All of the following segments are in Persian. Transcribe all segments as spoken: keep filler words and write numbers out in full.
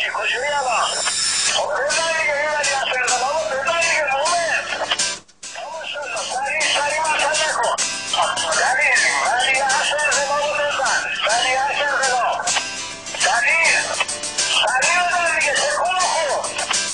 چی کجوری الان؟ خب بزن دیگه این ولی اصلا بابا بزن دیگه مومن. ماشالله سریع سریع مثل نکن. سریع ولی اصلا بابا بزن. سریع اصلا بابا. سریع سریع بزن دیگه تکون بخور.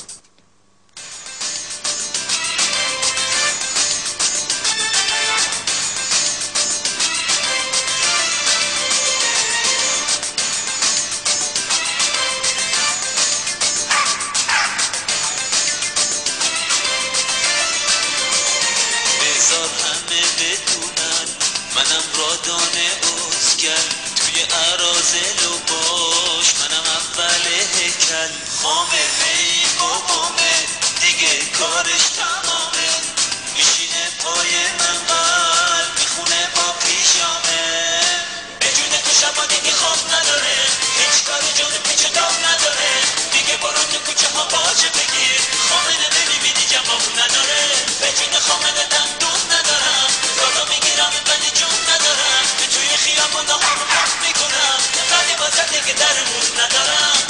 منم رادانه ازگر توی عرازل و باش منم اول هیکل خامه این بابامه دیگه کارش تمامه میشینه پای من قلب میخونه با پیشامه بجونه تو شبا دیگه خواب نداره هیچ کار جون پیچ و دام نداره دیگه برو تو کوچه ها باجه بگیر خامنه نمیبینی جواب نداره بجونه خامنه دندون ندارم دادا میگیرم ولی جون ندارم توی خیابون ها رو پاک میکنم ولی بازه دیگه در روز ندارم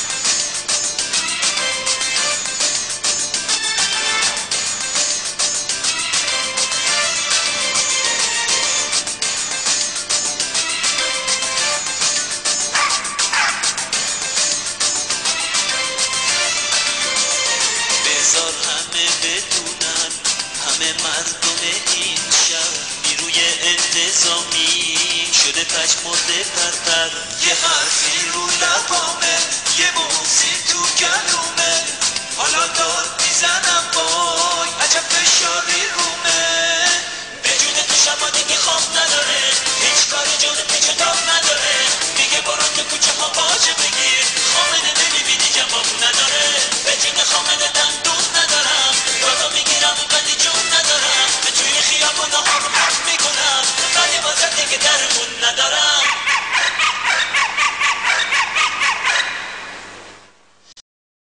بذار همه بدونن همه مردم این شهر نیروی انتظامی شده پشمرده پرپر یه حرفی رو لبام